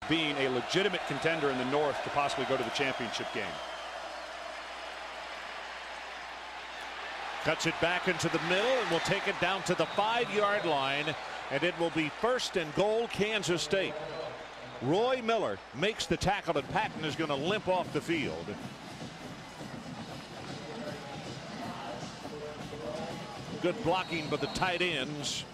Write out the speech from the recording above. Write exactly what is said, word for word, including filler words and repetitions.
being a legitimate contender in the North to possibly go to the championship game. Cuts it back into the middle and will take it down to the five-yard line, and it will be first and goal, Kansas State. Roy Miller makes the tackle, and Patton is going to limp off the field. Good blocking by the tight ends.